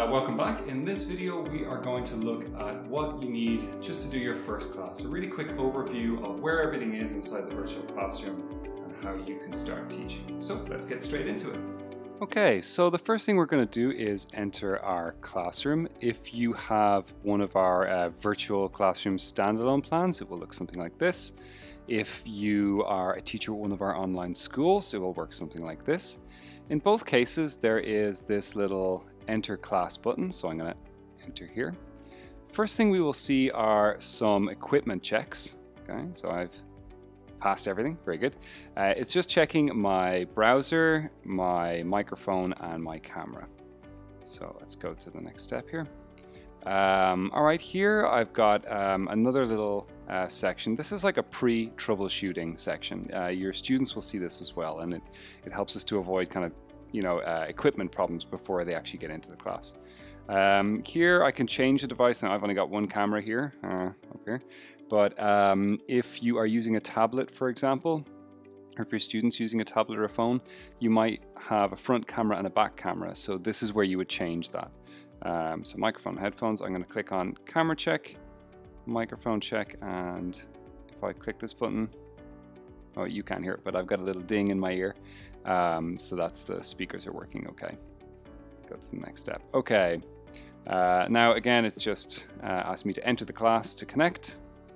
Welcome back. In this video we are going to look at what you need just to do your first class. A really quick overview of where everything is inside the virtual classroom and how you can start teaching. So let's get straight into it. Okay, so the first thing we're going to do is enter our classroom. If you have one of our virtual classroom standalone plans, it will look something like this. If you are a teacher at one of our online schools, it will work something like this. In both cases, there is this little enter class button, so I'm going to enter here. First thing we will see are some equipment checks. Okay, so I've passed everything, very good. It's just checking my browser, my microphone, and my camera. So let's go to the next step here. All right, here I've got another little section. This is like a pre-troubleshooting section. Your students will see this as well, and it helps us to avoid kind of, equipment problems before they actually get into the class. Here I can change the device. Now I've only got one camera here, up here. But if you are using a tablet, for example, or if your student's using a tablet or a phone, you might have a front camera and a back camera. So this is where you would change that. So microphone, headphones, I'm going to click on camera check, microphone check, and if I click this button, oh, you can't hear it, but I've got a little ding in my ear. So that's the speakers are working okay. Go to the next step. Okay. Now again, it's just asked me to enter the class to connect.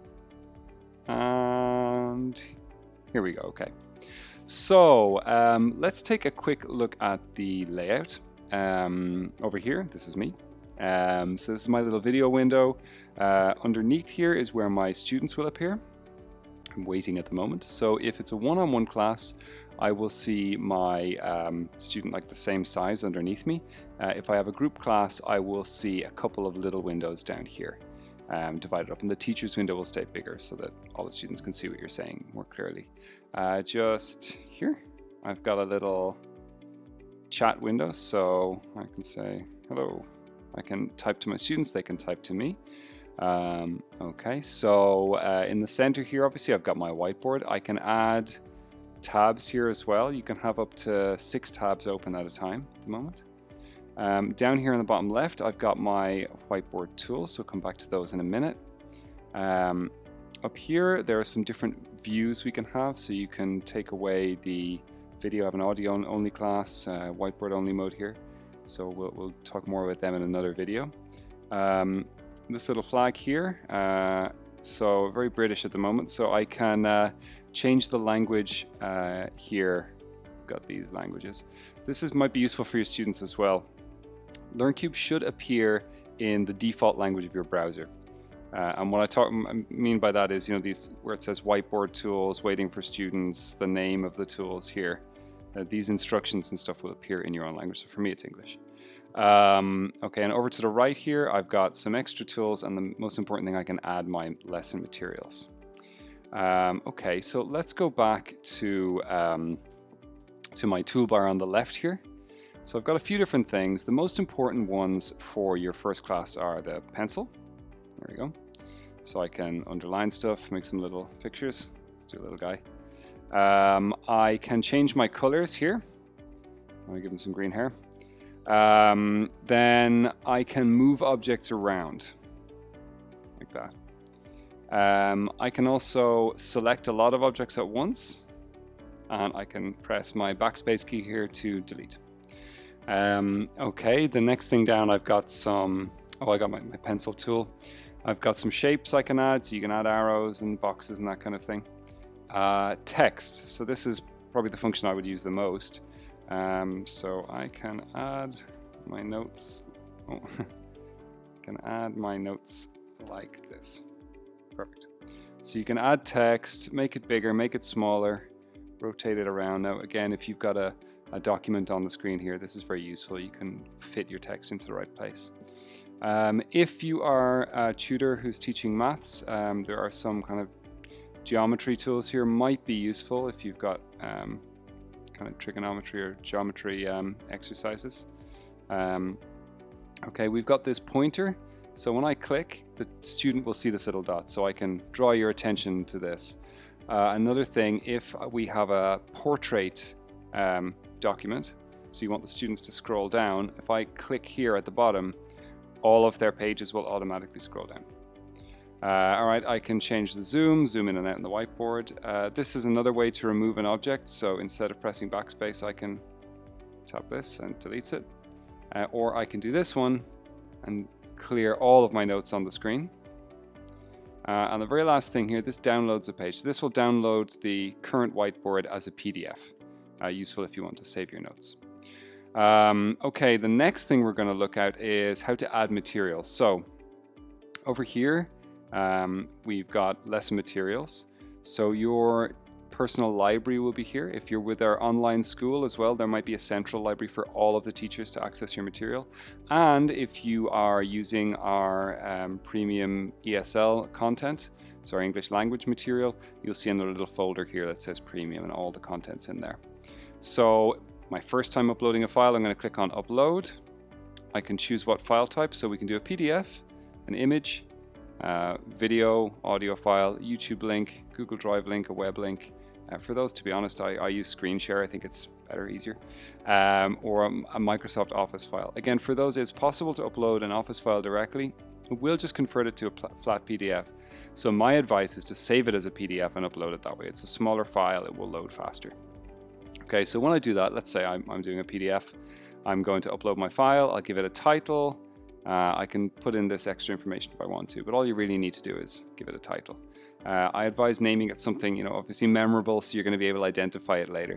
And here we go. Okay. So let's take a quick look at the layout. Over here, this is me. So this is my little video window. Underneath here is where my students will appear. I'm waiting at the moment. So if it's a one-on-one class, I will see my student like the same size underneath me. If I have a group class, I will see a couple of little windows down here divided up, and the teacher's window will stay bigger so that all the students can see what you're saying more clearly. Just here, I've got a little chat window, so I can say hello. I can type to my students, they can type to me. Okay, so in the center here, obviously I've got my whiteboard. I can add tabs here as well. You can have up to 6 tabs open at a time at the moment. Down here in the bottom left, I've got my whiteboard tools, so come back to those in a minute. Up here, there are some different views we can have, so you can take away the video. I have an audio only class, whiteboard only mode here, so we'll talk more about them in another video. This little flag here, so very British at the moment, so I can change the language here. Got these languages. This might be useful for your students as well. LearnCube should appear in the default language of your browser. And what I mean by that is, these where it says whiteboard tools, waiting for students, the name of the tools here. These instructions and stuff will appear in your own language. So for me, it's English. Okay, and over to the right here, I've got some extra tools, and the most important thing, I can add my lesson materials. Okay, so let's go back to my toolbar on the left here. So I've got a few different things. The most important ones for your first class are the pencil. There we go. So I can underline stuff, make some little pictures. Let's do a little guy. I can change my colors here. I'm going to give him some green hair. Then I can move objects around like that. I can also select a lot of objects at once, and I can press my backspace key here to delete. Okay, the next thing down, I've got some, I got my pencil tool. I've got some shapes I can add, so you can add arrows and boxes and that kind of thing. Text, so this is probably the function I would use the most. So I can add my notes. I can add my notes like this. Perfect. So you can add text, make it bigger, make it smaller, rotate it around. Now again, if you've got a document on the screen here, this is very useful. You can fit your text into the right place. If you are a tutor who's teaching maths, there are some kind of geometry tools here might be useful if you've got kind of trigonometry or geometry exercises. Okay, we've got this pointer. So when I click, the student will see this little dot, so I can draw your attention to this. Another thing, if we have a portrait document, so you want the students to scroll down. If I click here at the bottom, all of their pages will automatically scroll down. All right, I can change the zoom in and out on the whiteboard. This is another way to remove an object. So instead of pressing backspace, I can tap this and deletes it. Or I can do this one and clear all of my notes on the screen. And the very last thing here, this downloads a page. So this will download the current whiteboard as a PDF. Useful if you want to save your notes. Okay, the next thing we're going to look at is how to add materials. So over here, we've got lesson materials. So your personal library will be here. If you're with our online school as well, there might be a central library for all of the teachers to access your material. And if you are using our premium ESL content, so our English language material, you'll see another little folder here that says premium and all the content's in there. So my first time uploading a file, I'm going to click on upload. I can choose what file type, so we can do a PDF, an image, video, audio file, YouTube link, Google Drive link, a web link. For those, to be honest, I use screen share. I think it's better, easier. Or a Microsoft Office file. Again, for those, it's possible to upload an Office file directly. We'll just convert it to a flat PDF. So my advice is to save it as a PDF and upload it that way. It's a smaller file, it will load faster. Okay, so when I do that, let's say I'm doing a PDF. I'm going to upload my file. I'll give it a title. I can put in this extra information if I want to, but all you really need to do is give it a title. I advise naming it something, obviously memorable, so you're going to be able to identify it later.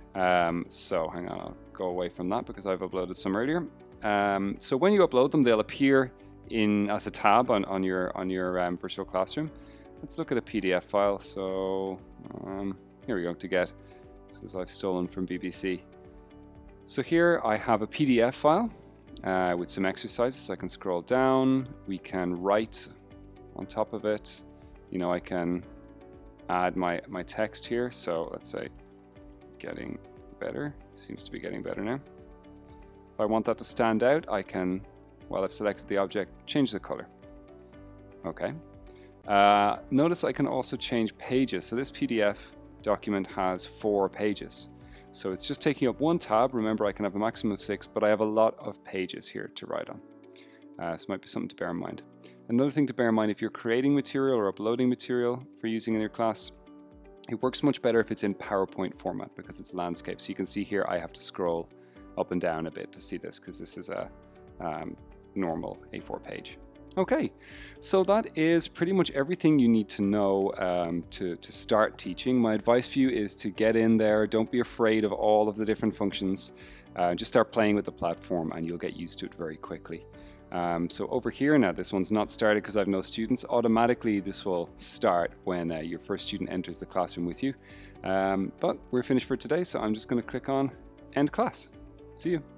So hang on, I'll go away from that because I've uploaded some earlier. So when you upload them, they'll appear as a tab on your virtual classroom. Let's look at a PDF file. So here we go, to get. This is I've stolen from BBC. So here I have a PDF file with some exercises. I can scroll down. We can write on top of it. I can add my text here. So let's say getting better. Seems to be getting better now. If I want that to stand out, I can, while I've selected the object, change the color. Okay. Notice I can also change pages. So this PDF document has 4 pages. So it's just taking up one tab. Remember, I can have a maximum of 6, but I have a lot of pages here to write on. So it might be something to bear in mind. Another thing to bear in mind, if you're creating material or uploading material for using in your class, it works much better if it's in PowerPoint format because it's landscape. So you can see here I have to scroll up and down a bit to see this because this is a normal A4 page. Okay, so that is pretty much everything you need to know to start teaching. My advice for you is to get in there. Don't be afraid of all of the different functions. Just start playing with the platform and you'll get used to it very quickly. So over here now, this one's not started because I have no students. Automatically this will start when your first student enters the classroom with you. But we're finished for today, so I'm just going to click on End Class. See you.